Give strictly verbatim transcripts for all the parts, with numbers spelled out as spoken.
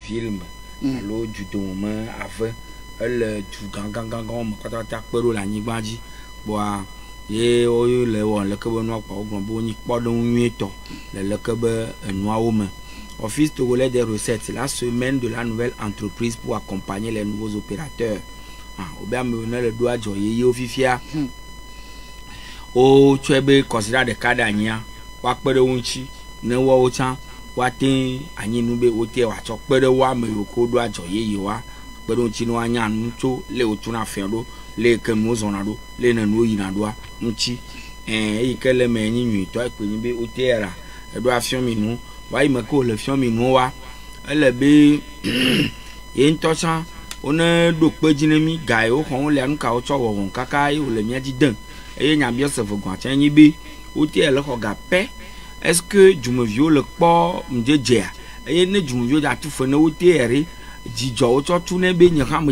film alo judo me ave ele du gangan gangan me kata ta kpero la nyigba dzi boa ye o le won le ke be no pa ogbon bo nyi kpodo nwieto le le ke be enuawo me. Office togolais des recettes, la semaine de la nouvelle entreprise pour accompagner les nouveaux opérateurs. Ah, ou bien me le doigt de ye yo fifia. O tuebe considère des cas d'ania, wa pere unchi, ne wa ochan, wa tin anyi nube ote wa chok pere wa me yoko doigt de ye yo wa, pere unchi no anya ncho le otuna fendo, le kemo zonado, le nanu yinadwa, unchi. Eh, e kele me nyi nyi to e pe ni be ote era, e do afion mi nu. Why me ko le fion mi noa ele be ye ntochan one do pejine mi gai o kon le anu ka o chowo won kaka e o le mi ajidan e nya bi osefo gwan chan yin be o ti ele ko ga pe est-ce que jumevio le po mjeje e ne jumevio da tu fo na o ti ere jijo o cho tu ne be nya ha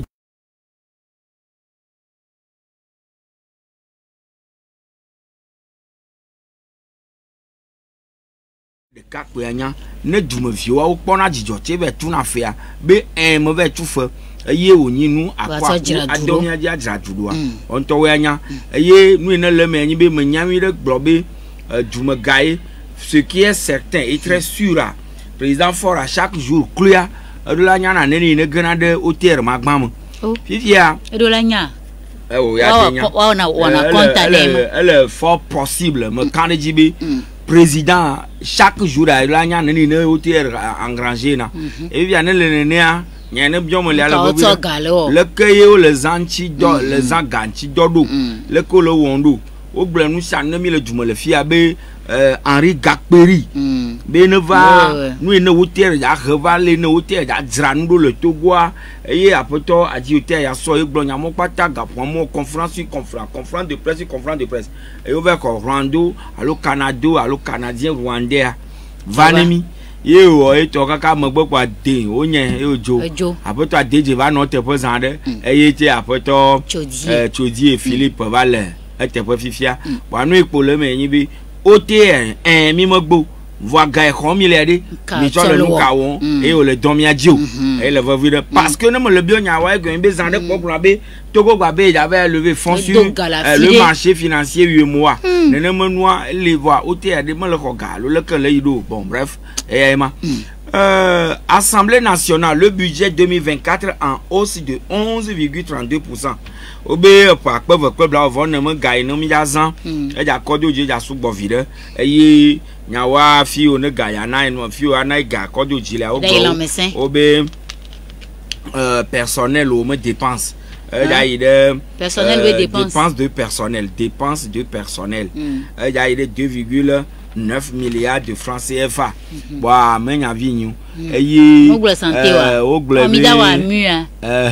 de kakpenya ne dumevio wa ukpona jijo chebe tu na fea be en mo be tu fo eye onyinu akwa adomi aja ajradudua onto we anya eye nu ene le me nyi be manyami de globe dumegaye ce qui est certain et très sûr président fort à chaque jour clear de la nya na ne ne gana de hôtel magbam fifia de la nya eh o ya nya wa na wa compta dem elle fort possible me kanjibe président chaque jour à la nya nani ne hôtel engrangé na et bien le ne a nya ne biom le ala bo le keye le zanchi do le zanganchi dodo le ko le wondo o blenu sa ne mi le dumo le fia be Henri Gakperi be ne va nous ne hôtel ya reva le ne hôtel ya dzranu le togoa et apoto a dit hôtel ya so e gbonya mo pata gapon mo conférence conférence conférence de presse conférence de presse et over ko Rwanda allo Canada allo canadien rwandais vanemi ye o e to kaka mo gbo kwa de o yen e ojo apoto adeje va no te posande e ye ti apoto eh chodi e Philippe Vale e te po fifia wa no ipo le me yin bi O T R un mi mogbo voix gars comme il est dit mi cho le nous kawon et o le domia dio et le va vivre parce que nous le bien nya wa gwen be zande ko pour be togo gba be j'avais levé fonds sur le marché financier huit mois ne ne menoi les voix O T R de me le regalo le que le ido bon bref et ma euh Assemblée nationale le budget deux mille vingt-quatre en hausse de onze virgule trente-deux pour cent obe pa pe pe bla vo ne me gai no mi jazan e ja kodo je ja su gbo vide e nyawa fi o ne gai ana no fi o ana ga kodo ji le o obe euh personnel o me dépense e ja ide personnel we dépense dépense de personnel dépense de personnel e ja ide deux virgule neuf milliards de francs C F A wa me nya vi nyu e yi ogble santé wa omida wa mu ah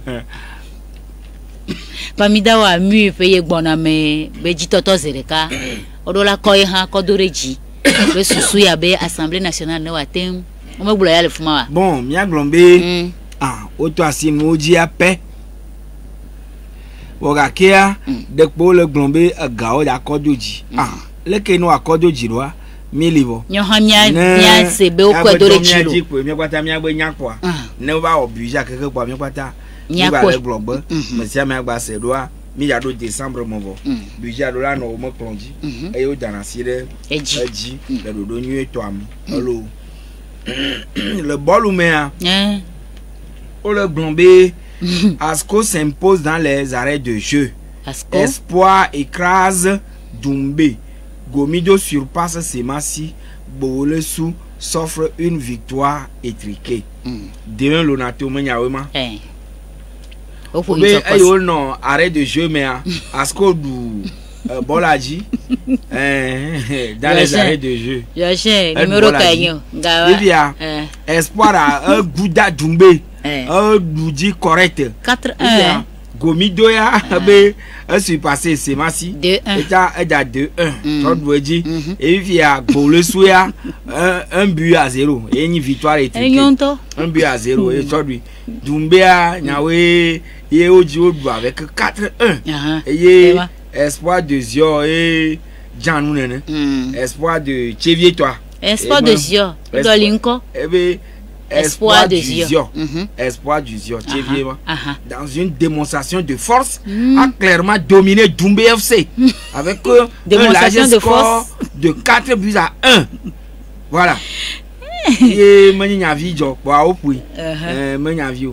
Pamida wa mu peye gbona me beji toto zereka odola koy ha kodoreji be susu ya be Assemblée nationale ne watem o me gbulo ya le fuma wa bon mi aglombe ah o to asimu oji ape oga kia de po le glombe aga o ya kodoji ah le ke no akodoji ro mi livo nyo ha mia mia se be o kodoreji ro mi kwata mi agbe nyakwa ne ba obija keke kwa mi kwata ni ba le globe monsieur mi agba se doa mi ya do décembre mo vo budget do la no mo plonji e yo dana sire eji le do do nyu eto am hello le bol ou mais hein o le glombe Asco s'impose dans les arrêts de jeu. Asco? Espoir écrase Doumbé. Gomido surpasse Semassi. Boulesou s'offre une victoire étriquée. Demain, l'onato menyawema. Eh. Mais ayo non arrêt de jeu mais Asco du Bolaji dans les arrêts de jeu. Yoche numéro kanyo. Gawa. Espoir a Gouda Doumbé. Un doudi correct. quatre un. Gomido ya be est passé c'est massi. deux un. Et à deux un. Toi dois dire et via Boulesou ya un but à zéro et une victoire étriquée. Un but à zéro et aujourd'hui Doumbé a nyawe ye oji odu avec quatre un. Et espoir de Zio et Janou nene. Espoir de Chevier toi. Espoir de Zio. Dolinko. Et be Espoir du Zion. Espoir du Zion. Dans une démonstration de force, mm. a clairement dominé Doumbé F C. Mm. Avec euh, un large score de quatre buts à un. Voilà. Et Menyavi, Menyavi.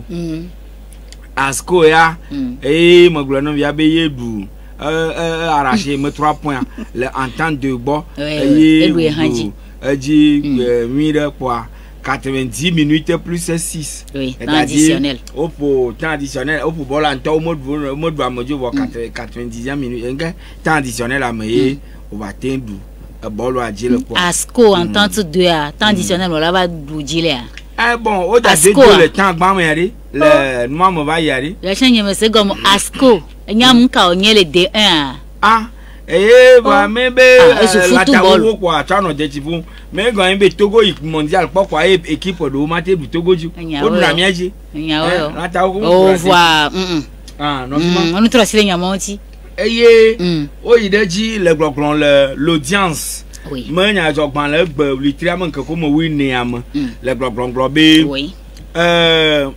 Asko ya. Et Maglono via Béé Bou. Arraché mes trois points. L'entente de bon. Et Louis Hanji. Dit mille quoi. quatre-vingt-dix minutes plus six. Oui, temps additionnel. Au pour temps additionnel, au pour bolanto au mode au mode va me dire quatre-vingt-dixième minute. Temps additionnel à me on va t'aider. Bolo a dit le quoi. Asco en temps deux à temps additionnel on va bouger là. Ah bon, au delà le temps ba me aller, le moi me va y aller. La chaîne me c'est comme Asco. Nyam ka onye le D un. Ah eh bah mais be la tawo quoi tu as dit vous mais quand un Togo mondial pourquoi équipe de maté du Togo du on la miaji la tawo on voit ah non on nous trace les nyamonti eh oh il dit le gloclon l'audience oui mais nya jogban le le triamant que comme oui néam le gloclon globé oui euh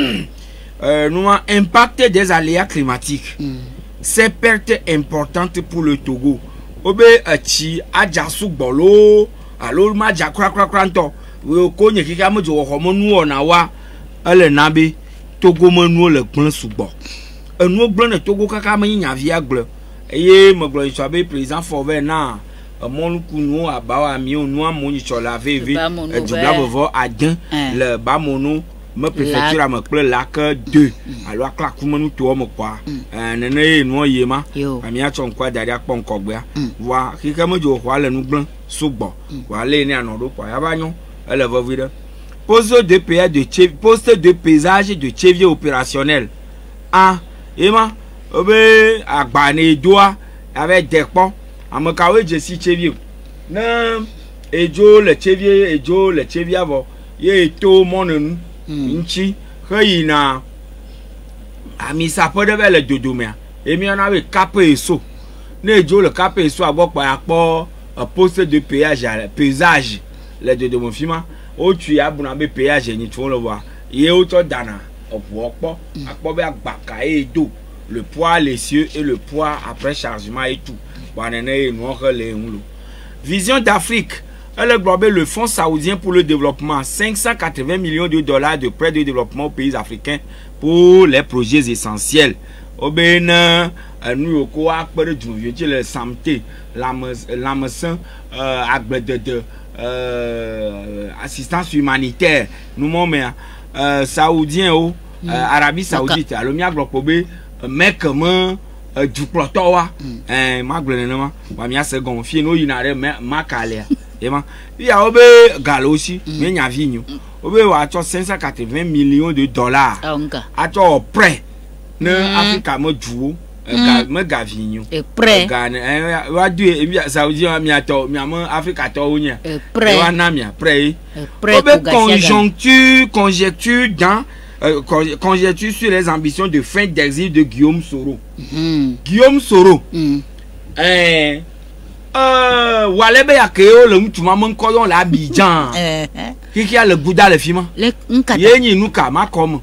euh nous impact des aléas climatiques. C'est perte importante pour le Togo. Obe achi ajasu bolo alo ma jakra kra kranto we ko nye kika mo jo ho mo nu ona wa ele nabe Togo mo nu le gbon sugbo enu gbon na Togo kaka ma nya via gble eye mo glo so be président Fauvet na mon kunu abawa mi onu amoni chola veve e dubla bovo adan le ba mono me préfecture à me plaît là que deux alors que la commune tout me quoi nene no yema amia chon kwa daria pon kogba wa kika mo jo kwa le nu gbon sugbo wa le ni anodo kwa ya banyo elle va vide poste de paysage de poste de paysage de chevier opérationnel ah ema obe agbane doa avec des ponts amakawe je si chevier na ejo le chevier ejo le chevier avo ye to monenu nchi khayina ami sapo de le dodomia emi ona we cape so na ejo le cape so agbopa apo poste de péage paysage le dodomo fima o tu abuna be péage ni tu lo wa ye o to dana opo opo apo be agbaka edo le poids les cieux et le poids après chargement et tout banene no le nlo vision d'Afrique. Elle a globé le Fonds saoudien pour le développement, cinq cent quatre-vingts millions de dollars de prêts de développement aux pays africains pour les projets essentiels. Au Bénin, nous avons appelé le santé, l'amazon, assistance humanitaire. Nous avons saoudien, Arabie Saoudite, alors nous avons mais comment du plotoa, maglonément, nous avons gonflé, nous avons macalé. Il y a obe galo aussi, mais il y a vigno. Obe wa cinq cent quatre-vingts millions de dollars. A to prêt. Ne Africa mo juo, me gavigno. Et prêt. Gane wa du e bi Saudi mi ato, mi am Africa to onya. Et prêt. Wa na mi prêt. Obe conjoncture, conjecture dans euh, conjecture sur les ambitions de fin d'exil de Guillaume Soro. Mm. Guillaume Soro. Mm. Eh Euh, Walebe ya keo le mutuma mon koyon la Abidjan. Kiki a le gouda le fima. Yenyi nuka ma comme.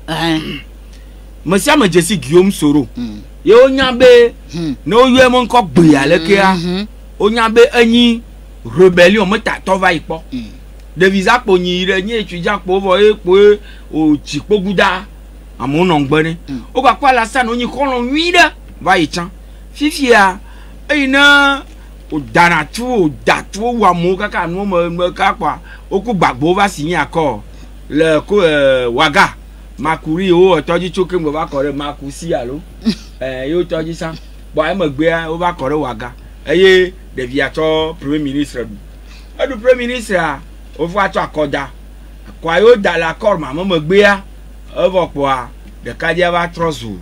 Monsieur me jesi Guillaume Soro. Ye onyabe no yue mon ko gbe ya le kia. Onyabe anyi rébellion me ta to va ipo. De visa po nyi re nyi étudiant po vo e po o chipo gouda. Amon ongbene. O ka kwa la sa no nyi kolon wida va ichan. Fifia ina o dana tu o datu wa mo kaka no mo ka kwa o ku gbagbo va signer accord le ko waga makuri o toji choke mo ba kore makusi alo eh yo toji san bo ai mo gbe o ba kore waga eye de viato premier ministre bi e du premier ministre a o fu ato akoda kwa yo da l'accord ma mo gbe a o vo kwa de kadia va trozu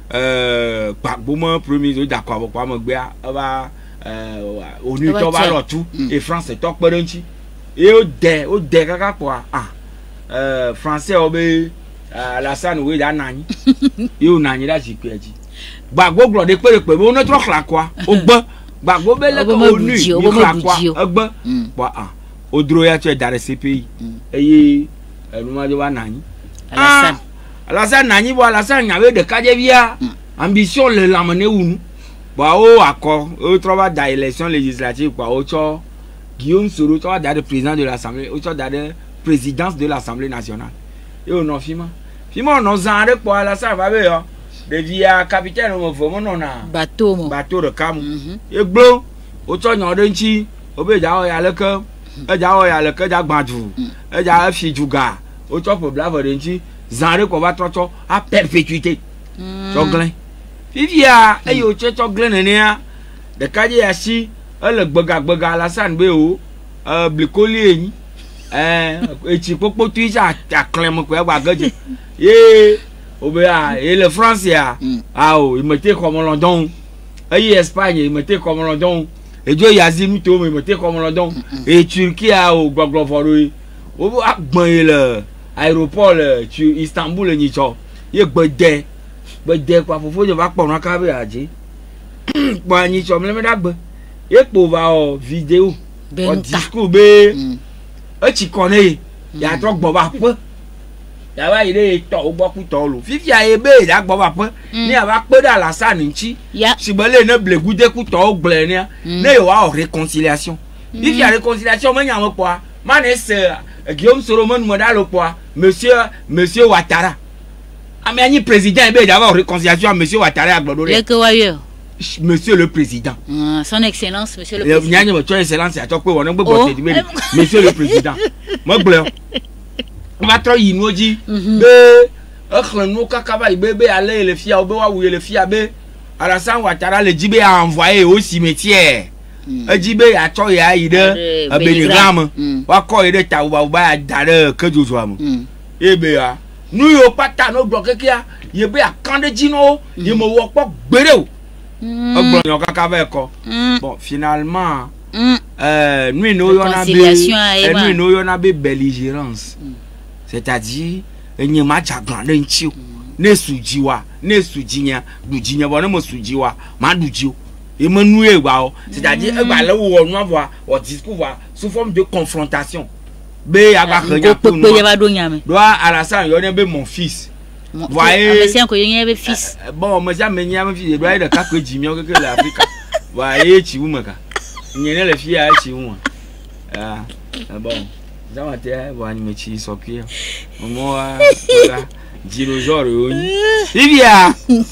euh gbagbo mo premier ministre d'accord kwa mo gbe a ba euh onu to ba lo tu et français to perenchi et o de o de kaka kwa ah euh français obe Alassane we da nani yo nani la jikweji gbagbo glo de pere pe mo no tro kla kwa o gbo gbagbo be le ko onu ni kla kwa ogbo bo ah odro ya tu e dare C P I eye nous m'a dit wa nani. Alassane. Alassane nani bo Alassane n'avait de kadevia ambition le l'amener où nous. Bah au accord, au travail d'élection législative quoi, au cho Guillaume Soro, au travail de président de l'Assemblée, au travail de présidence de l'Assemblée nationale. Et on a fima. Fima on a zandé pour Alassane va bien. Devia capitaine on veut mon on a bateau bateau de cam. Et blo, au cho n'en donchi, au be jao ya le que, e jao ya le que ja gbadou, e ja fi juga, au cho pour blave donchi, zandé qu'on va trop à perpétuité. Choglin. Fifia, et yo che choglin nenia, de kaje yashi, le boga boga Alassane be o, euh blikoli ni, eh, et tu peux pas tu ça à clem quoi wa gaje. Ye Obéa, et le français, ah, il mettait comme London. Et Espagne, il mettait comme London. Et Dieu Yazim, il mettait comme London. Et Turquie, ah, au Gogloforui. Au l'aéroport, tu Istanbul, il y a il y a des des quoi, faut que je vais prendre un câble à dire. Bon, il y a même d'abord. Il y a pour voir vidéo. Un discours, et tu connais. Il y a trop de boba. Yaba ile to ogboku to lo fifi ayebe ya gbo ba pon ni aba pe da Alassane nchi sibele ne blegude ku to ogble ni ne yo wa réconciliation fifi ya réconciliation mo nyan mo po ma ne se Guillaume Solomon modalo po monsieur monsieur Ouattara amani président ebe ya wa réconciliation monsieur Ouattara agbodo le que wayo monsieur le président son excellence monsieur le président nyanya mo ton excellence ya to pe won gbe bote di monsieur le président mo gble on va trop yimoji be akhlanu kakaba ibebe aller le fia obe wa wuye le fia be Alassane Ouattara le jibe a envoyé au cimetière e jibe ya to ya ide Benigram wa ko ide tawba uba dare kejojo am ebe ya nu yo pata no gbo kekia ye be akande jino ye mo wo po gbere o ogbo yan kakaba eko bon finalement euh nous no yo na be nous no yo na be belligérance. C'est-à-dire, il n'y a pas de gens qui ne sujiwa, ne sujinya, dujinya, bon, ne sujiwa, ma dujio. Et me nouer, wow. C'est-à-dire, il va là où on voit, on discours, sous forme de confrontation. B, à la regarde, doit Alassane, il y a mon fils. Voyez, fils. Bon, mais ça, mais il y a un fils, il doit être quatre Jimmy, que l'Afrique. Voyez, tu vous me il y a les filles à Chimou. Ah, bon. Zamate wa ni mechi sokwe omo wa dinosaure oni ibia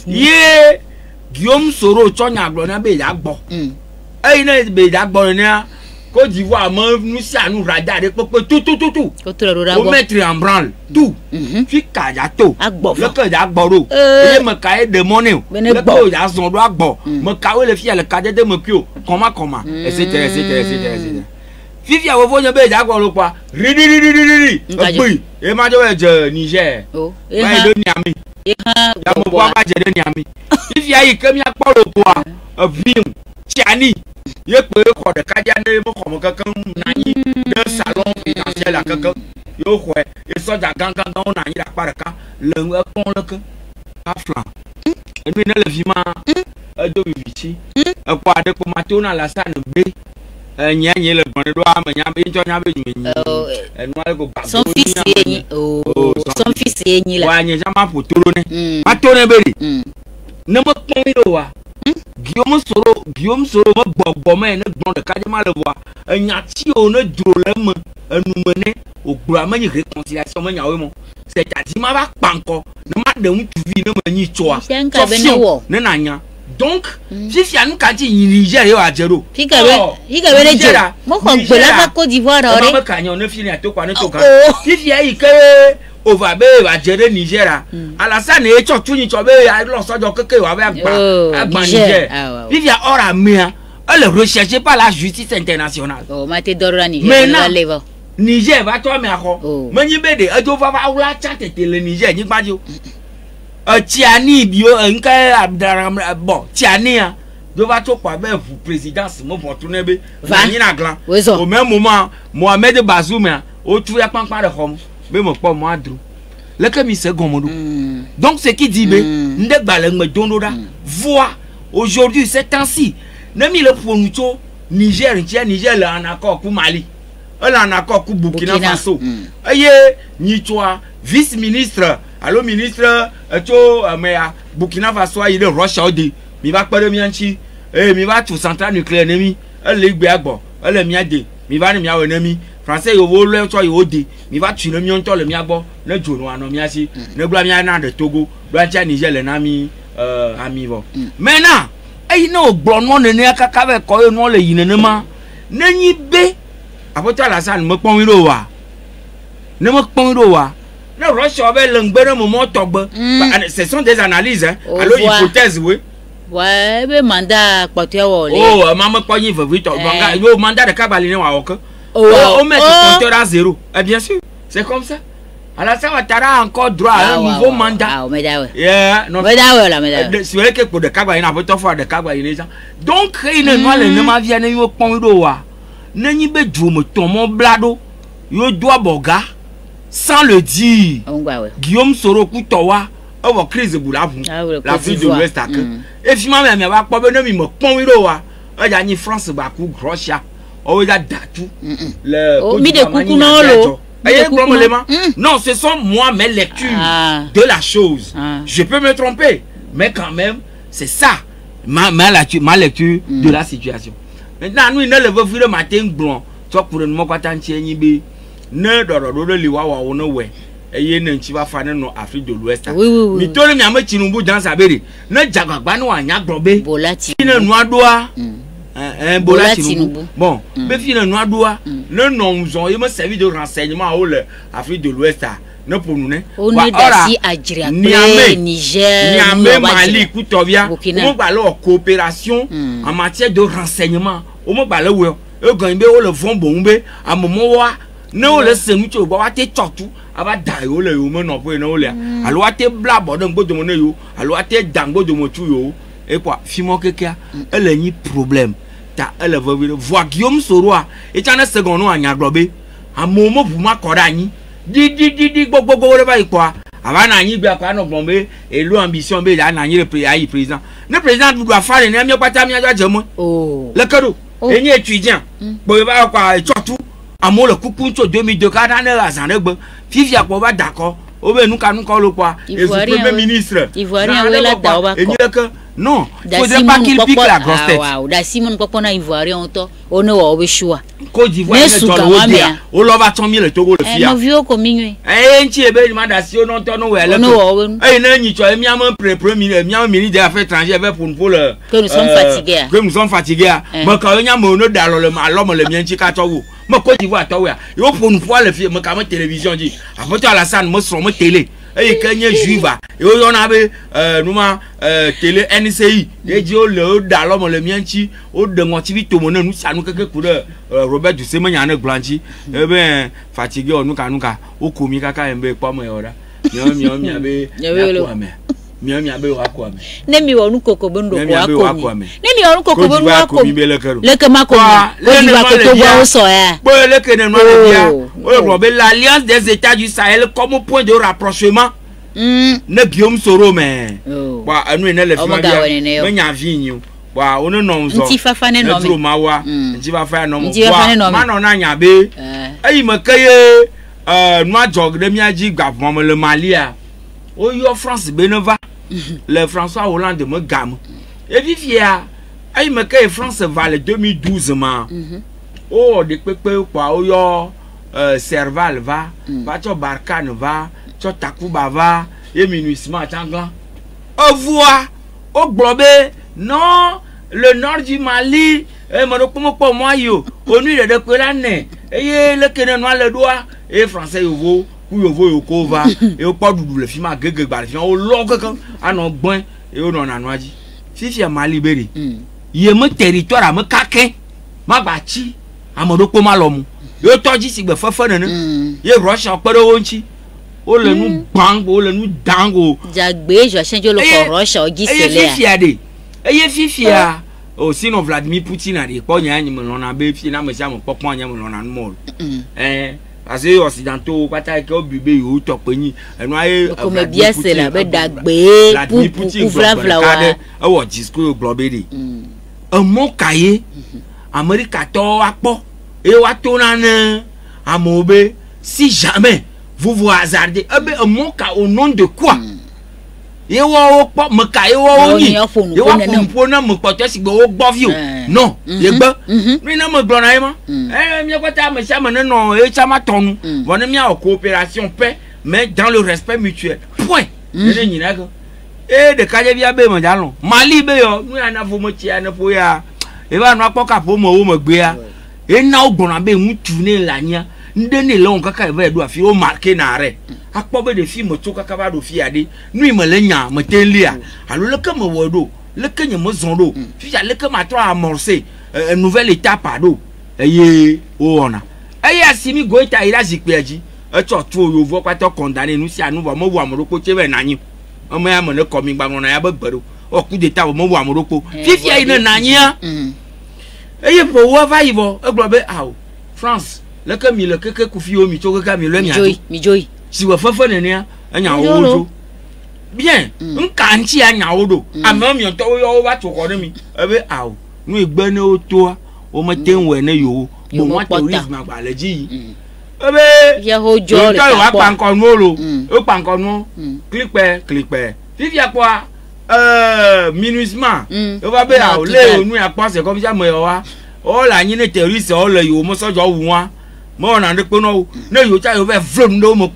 ye Guillaume Soro chonya agbo na be ya gbo eh na be ya gbo ni Côte d'Ivoire mo nu si anu radar de popo tout tout tout tout o mettre en branle tout fi ka ya to le ka ya gbo ro ye me ka e de money le ko ya zon do agbo me ka we le fi le ka de me kio comment comment etc etc etc Fifi a voulu be ja gbo lo pa ri ri ri ri ri ri e ma jo je Niger o e ha de Niamey e ha ya mo pa ba je de Niamey Fifi a yi kemi apo lo pa vim tiani ye pe ko de ka ja ne mo ko mo kankan na yi de salon présidentiel la kankan yo ko e so ja gangan gan na yi da pa ka le nwe kon le kan ka flan e mi na le vima e do vivichi e ko ade ko ma to na Alassane be nya nya le bon do am nya be njo nya be nyi e no ale go ba son fils yen oh son fils yen la wa nya jama potoro ne ma to ne be ri ne mo pon yo wa Guillaume Soro Guillaume Soro mo gbogbo me ne gbon de kaje ma le wa nya ti o ne duro le mo enu mene ogbura ma nyi réconciliation ma nya we mo c'est à dire ma ba panko ne ma de mu tuvi ne ma nyi choa so ne na nya. Donc, si tu as une quantité Niger et à zéro. Si tu as une quantité, moi, je vais la Côte d'Ivoire. Je vais si tu as une quantité, on va à gérer Niger. Alassane est tout ni tu as l'ensemble de quelque chose avec Niger. Si tu as hors à mer, elle ne recherche pas la justice internationale. Oh, ma tête d'or Niger. Maintenant, Niger va toi mais encore. Mais tu veux dire, tu vas voir la chat et le Niger, tu vas dire. Euh, Tiani bio nka Abdaram bon Tiani a devant toi quoi ben vous présidence mo pour tourner be vani na glan au même moment Mohamed Bazoum au tout ya pampa de comme be mo po mo adru le que mi se gomodo donc ce qui dit be nde gbale me dondoda voix aujourd'hui ces temps-ci ne mi le pronuto Niger Niger le en accord pour Mali elle en accord avec Burkina Faso. Et ni toi vice ministre, allo ministre, tu mais Burkina Faso il est rush out de, mi va pas de mianchi, eh mi va tout central nucléaire nemi, elle est béabo, elle est miade, mi va ne mia ennemi. Français yo vole toi yo de, mi va tu ne mion to le miabo, ne jono ano miasi, ne bla mia na de Togo, bla tia Niger le nami euh ami vo. Maintenant, eh no gbonwo ne ne aka ka be ko yo no le yinene ma, ne nyi be apota la san me pon wiro wa. Ne me pon wiro wa. Ne Russia be lengbe ne moment togbe. Ce sont des analyses hein. Alors hypothèse oui. Ouais, be mandat pote wo le. Oh, maman ko yin veut vite. Yo mandat de Kabali ne wa ok. On met le compteur à zéro. Eh bien sûr, c'est comme ça. Alassane Ouattara a encore droit à un nouveau mandat. Ah, mais d'accord. Yeah, non. Mais d'accord là, mais d'accord. C'est vrai que pour de Kabali na vote fois de Kabali les gens. Donc il ne doit le ne vient ne yo pon do wa. Ne ni be dwo mo ton mon blado. Yo doit boga sans le dire. Guillaume Soro Kutowa o crise boula l'Afrique de l'Ouest ak. Et finalement me va po be ne mi mo pon do wa. O ja ni France ba ku Russia. Oh, il y a datou. Le oh, mi de coucou non lo. Non, ce sont moi mes lectures ah. de la chose. Ah. Je peux me tromper, mais quand même, c'est ça ma, ma, lecture, ma lecture mm. de la situation. Maintenant, nous, ne le veut le matin blanc. Tu vois, pour une moque à t'entier, ne doro de liwa ou no way. Et il y a un petit fan en Afrique de l'Ouest. Oui, oui, oui. Mais tout le monde qui nous dans sa bébé. Ne jagba no anya grobé. Bolati. Ne noa doa. Un Bolati. Bon, mais finalement, doit le nom il me servi de renseignement au l'Afrique de l'Ouest. Non pour nous, on est d'ici à Niamey, Niger, Niamey, Mali, Koutovia. On va alors coopération en matière de renseignement. On va aller où on gagne le fond bombé à un moment où non le semi tu vas te tortu ava dayo le yo non pour non le alors te blabo donc de mon yo alors te dango de mon yo et quoi fimo keke elle a ni problème. Elle veut voir Guillaume Soro et tu as un second nom à Nyaglobe un moment pour moi Korani di di di di go go go le quoi avant Nani bien quoi non bombé et l'ambition be là Nani le président le président doit faire les mieux pas ta mieux jamo oh le cadeau et ni étudiant bon va quoi surtout à moi le coucou deux mille deux quatre ans là ça ne Fifia ko va d'accord au ben nous quand nous le quoi et le premier ministre Ivoirien là dawa et ni que non, il faudrait pas qu'il pique la grosse tête. Ah waouh, da Simon papa na Ivoirien auto, on o we choix. Côte d'Ivoire ne doit le o lo va tomber le Togo le fia. Eh no vieux comminwe. Eh nti ebe ma da si o non to no we le. Eh na nyi cho emi am premier ministre, emi am ministre des affaires étrangères pour pour le que nous sommes fatigués. Que nous sommes fatigués. Mais quand nya mo no da lo le ma lo mo le mi nti ka to wo. Mo Côte d'Ivoire to we. Yo pour nous voir le fia me ka télévision dit. Après Alassane mo sur mo télé. Et Kenya juiva et on avait euh nous euh télé N C I et dit au le dalom le mianchi au de motivi to mon nous ça nous quelque couleur Robert du Semenya na blanchi eh ben fatigué on nous ka nous ka au komi kaka embe kwa mo yora mio mio mi abe mio mi abe wa kwa me ne mi wonu kokobo ndo kwa kwa ne mi wonu kokobo ndo kwa le ke ma ko le di wa ko to gwa o so ya bo le ke ne no le dia o Robert l'alliance des États du Sahel comme point de rapprochement ne Guillaume Soro mais wa anu ne le fima bia me nya vinyu wa onu no nzo nti fafa ne no me mawa nti fafa no mo wa ma no na nya be ayi me kaye euh noa jog de mi aji gba mo le Mali a o yo France beneva le François Hollande me gam et vivia ayi me kaye France va le deux mille douze ma oh de pepe kwa o yo euh Serval va va cho Barkhane va cho Takuba va et minuisement tanglan au voix au globe non le nord du Mali et mon pour moi yo au nuit de Pelane et le Kenya noir le doigt et français yo vo ou yo vo yo kova et au pas du le film gege ba le film au log kan anon bon et on en anoaji fifi a Mali beri ye mon territoire a me kaken ma bachi amodo ko malomu yo toji si gbe fafa nene ye Russia pere wonchi o le nu bang o le nu dango jagbe jo change lo ko Russia o gi sele e fifia de e fifia o sino Vladimir Putin a de po nya nyi mo na be fi na mo sia mo popo nya mo na mo eh parce que occidentaux pata ke obibe yo to penyi enu aye ko me bia sele be dagbe Vladimir Putin vla vla wa o disco globe de un mon cahier America to apo e wa to na na à Mobé, si jamais vous vous hasardez, eh bien, mon cas au nom de quoi? Et wa pas me caille wa ni. Et wa pour na me porter si go bovio. Non, ye gba. Ni na me blona e ma. Eh mi ko ta me cha me non e cha ma tonu. Wona mi a coopération paix mais dans le respect mutuel. Point. Ne ni na go. Eh de kaje bia be mo jalon. Mali be yo, nu ya na fo mo chi na fo ya. E ba no apoka po mo wo mo gbe ya. E na ogbona be mu tu ne lania. Ndene le on kaka e va do afi o marquer na arrêt. Akpobe de fi moto kaka ba do fi ade nu me le nya me telia alo le ke me wodo le ke nye me zondo fi ya le ke ma to amorcer une nouvelle étape ado eye o ona eye asimi goita ira jikpeji e cho tu yovo kwato condamner nu si anu bo mo wo amoroko chebe nanyi o me ya me le komi gba ngona ya begbero o coup d'état mo wo amoroko fi fi ina nanyi eye po wo va yibo e gbo be aw France le ke mi le keke kufi o mi to kaka mi le mi ado mi joy si vous faites nenia anya ojo bien nka nchi anya odo amam yo to yo wa to ko mi ebe aw nu igbe ne o to o mo ten we ne yo bo wa tourism agbaleji ebe ye ho jo le wa pa nkan nu lo o pa nkan nu clipe clipe fifi apo euh minuisement o va be aw le onu apo se comme ça mo yo wa o la yin ne terroriste o le yo mo sojo wu wa moi on a dit que non, nous avons fait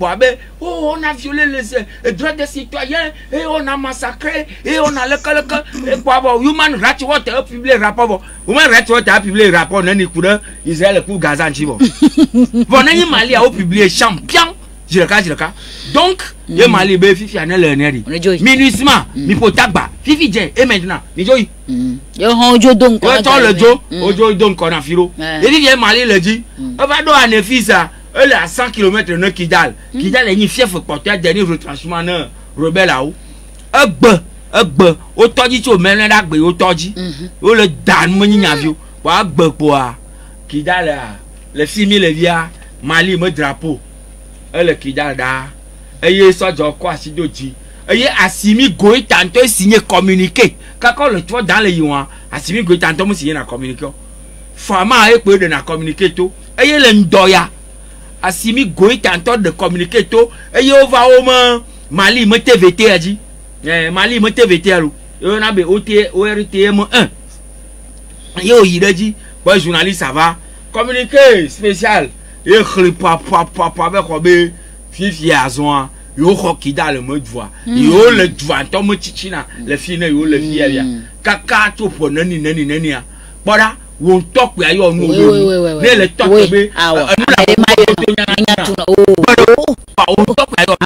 on a violé les droits des citoyens et on a massacré et on a le le le human rights watch a publié rapport human rights watch a publié rapport nani kuda Israël pour Gaza nchibo bon nani Mali a publié champion je le cas je le cas donc le Mali be fifi anel neri minuisement mi potagba fifi je et maintenant mi joyi yo honjo donc on le jo ojo donc on a filo et fifi Mali le dit on va do anefisa elle à cent kilomètres de Kidal Kidal est ni fief porter dernier retranchement na rebelle là où egbe egbe o toji ti o melen da gbe o toji o le dan mo yin avio wa gbe po a Kidal le fimi le via Mali me drapeau elle Kidal da eye sojo ko asidoji eye Assimi Goïta tanto signé communiqué quand le toi dans les yuan Assimi Goïta tanto mo signé na communiqué fama e pe de na communiqué to eye le ndoya Assimi Goïta tanto de communiqué to eye o va o ma Mali me T V T aji eh Mali me T V T alo yo na be O T O R T M un yo yidaji ba journaliste ça va communiqué spécial et khlipa pa pa pa be ko be fifi azon yo ko Kidal le mode voix yo le doigt to mo chichina le fine yo le fia ya kaka to po nani nani nani a boda won talk we ayo nu o le le talk be o talk we ayo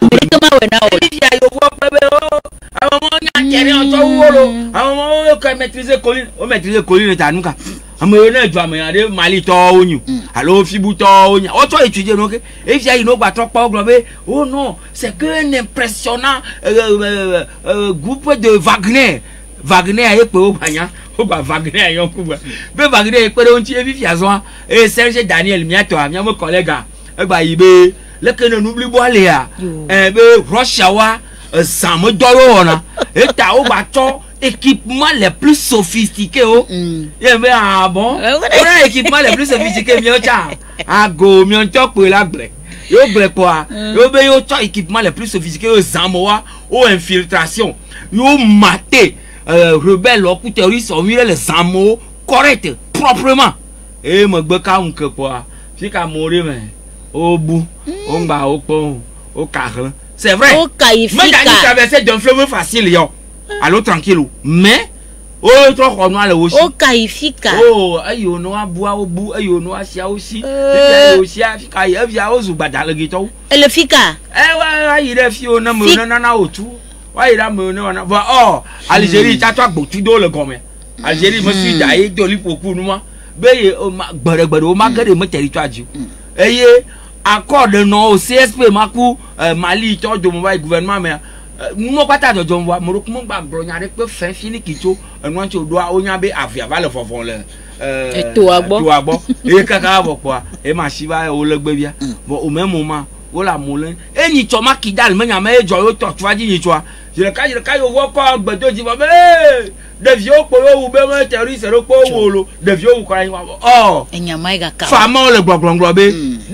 fia yo vo pe be o àwọn mo nya kere on to wo lo àwọn mo o ka maîtriser colline o maîtriser colline ta nuka àmọ́ na jo àmọ́ ade Mali to onyu allo fibu to onya o to étudier no ke e fia ino gba to pa oglobe oh non c'est que un impressionnant euh, euh, euh, groupe de Wagner Wagner e pe o banya o gba Wagner yon ku gba be Wagner e pe o nti e fia zo e Serge Daniel miato amia mo collègue e gba yibe le ke no n'oublie bo ale a e be Russia wa ça me dolo ona et ta o gba to équipement les plus sophistiqués oh et ben ah bon on a équipement les plus sophistiqués mi o cha ago mi on to pe la ble yo ble quoi yo be yo to équipement les plus sophistiqués o zamoa o infiltration yo maté rebelle ou terroriste on mire les zamo correct proprement et me gbe ka unke quoi fi ka mourir mais au bout on ba au pont au carré c'est vrai au caïfica mais quand traverser d'un fleuve facile yo allô tranquille mais oh trop qu'on le aussi au caïfica oh ayo no aboa obu ayo no asia aussi et aussi afika ya via ozu badale gito et le fika eh wa ire fi o na mo na na otu wa ira mo na na va oh Algérie ta to agbotu do le gomme Algérie me suis daé doli poku nu ma be gbere gbere o ma gere mo territoire ji eye accord non au C S P maku Mali to do mo ba gouvernement mais mo pata do jo wa mo ro mo gba bronya re pe fin fini kito enu anti odo a onya be avia va le fofon le euh to agbo to agbo e kaka abo kwa e ma shiba o le gbe bia bon au même moment o la mo le e ni to ma Kidal me nya me jo yo to twa ji ni twa je le ka je le ka yo wo ko gbedo ji ba be de vieux po yo be mo terroriste ro po wo lo de vieux ko ran wa oh enya mai ga ka fama le gbogbongbo be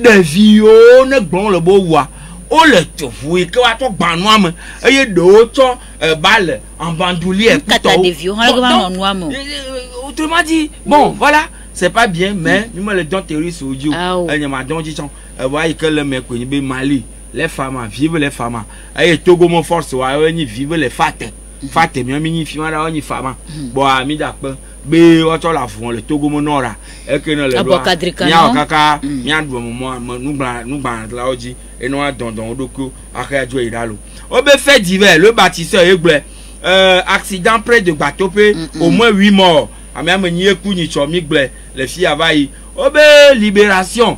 de vie ne bon le beau wa o le tofu et que wa to gban no am eye do to balle en bandoulier autrement dit bon voilà c'est pas bien mais moi le don terroriste au Dieu elle m'a don dit voyez que le mec ni be Mali les femmes vivent les femmes eye Togo mon force wa ni vivent les fates fates mi mi fi ma ni femme bon ami d'accord be oto la fun le Togo mo nora e ke no le do ya kaka mi adu mo nu gba nu gba la oji eno adondon odoko akajo iralo o be fait divers le bâtisseur egble euh accident près de Gbatope au moins huit morts ami amani eku ni chomi gble le fi avayi o be libération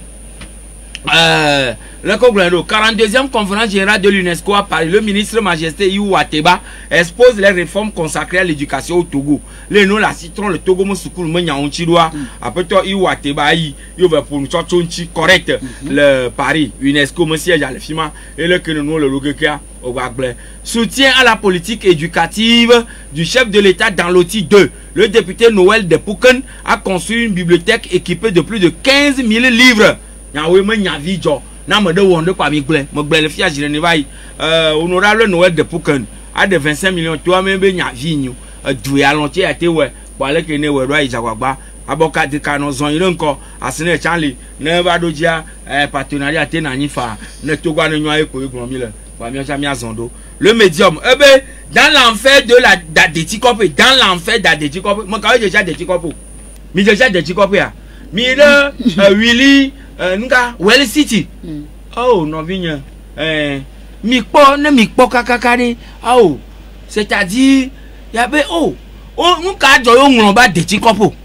euh le Congrès quarante-deuxième conférence générale de l'UNESCO à Paris, le ministre Majesté Iou Ateba expose les réformes consacrées à l'éducation au Togo. Les noms la citron le Togo mo sukulu mo nya onchi doa. Après toi Iou Ateba yi yo va pour nous chonchi correct le Paris UNESCO mo siège à le fima et le que nous le logekia au Bagble. Soutien à la politique éducative du chef de l'État dans l'Oti deux. Le député Noël Depouken a construit une bibliothèque équipée de plus de quinze mille livres. Nya we mo nya vijo. Na me de wonde kwa mi gble me gble le fia jire ne vai euh honorable Noël Depouken a de vingt-cinq millions toi même be nya vinyu du ya lon ti ate we kwa le ke ne we ro ijagbagba aboka de kanu zon ire nko asine chanli ne ba dojia eh partenariat te na nifa ne to gwa ne nwa e ko egun mi le kwa mi cha mi azondo le médium eh ben dans l'enfer de la d'Adetikope dans l'enfer d'Adetikope mo ka je ja Adetikope mi je ja Adetikope a mi le Willy nga well city oh non vigne eh mi po ne mi po kakakare oh c'est-à-dire y avait oh oh nka jo yo nron ba Adetikope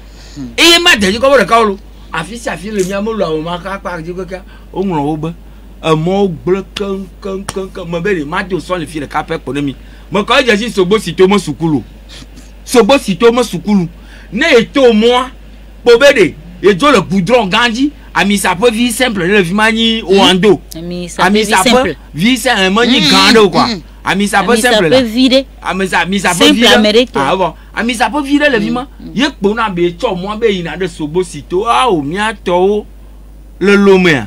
e ma Adetikope re ka olu afi si afi le mi amolu awon ma ka pa ji kaka o nron o gbe e mo gble kan kan kan mo be ma do so le fi re ka pe po mi mo ka je si Sogbo Sito mo sukulu Sogbo Sito mo sukulu ne eto mo po bede e jo le goudron ganji ami ça peut vie simple le vimani au ando ami ça peut vie c'est un mani grande quoi ami ça peut simple ça peut vider ami ça ami ça peut vider ah bon ami ça peut vider le vima ye po na be cho mo be ina de Sogbo Sito ah o mi ato le lomé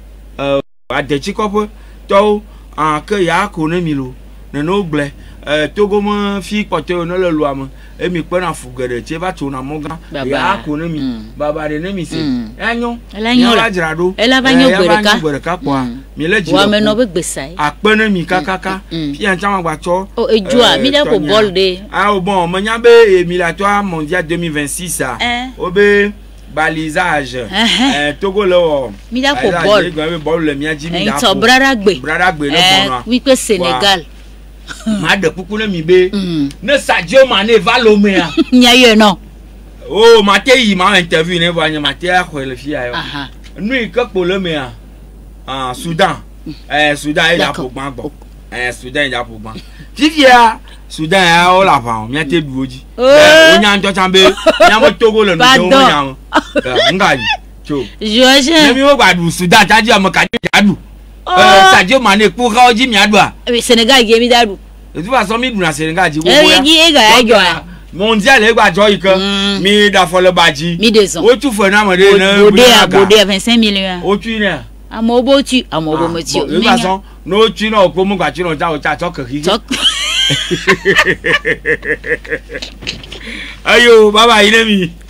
euh Adetikope to en que ya ko na mi lo ne no gble euh Togo mo fi pote no le lo am e mi pe na fugere che ba to na mo gan ya ko na mi baba de na mi se enyo enyo la jirado e la ba nyo gbereka kwa mi le ji wa me no be gbesai ape na mi kakaka fi an chama gba cho o eju a mi da ko ball de ah bon mo nya be éliminatoire mondial deux mille vingt-six ah o be balisage euh Togo lo mi da ko ball ball le mi aji mi da ko brada gbe brada gbe le bon no wi pe Sénégal ma de puku le mi be ne Sadio Mané va lomé a nya ye no oh maté yi ma interview ne ba nya maté a ko le fi ayo nu ike po le me a ah Soudan eh Soudan il a pour gban gbo eh Soudan il a pour gban fifia Soudan a o la fa mi ate duoji o nya nto chambe nya mo Togo le no nya ngaji cho George mi o gba du Soudan taji am ka jadu euh Sadio Mané pour ka oji mi adua Sénégal ge mi dadu de toute façon mi du na Sénégal ji wo ya gi e ga ajo mondial e gba jo ikan mi da folo baji mi de son o tu fo na mo de na bode bode vingt-cinq millions o tu ne amo bo tu amo bo mo ti o de toute façon no tu na ko mo gba ti no ja o cha to kan ki ayo baba ile mi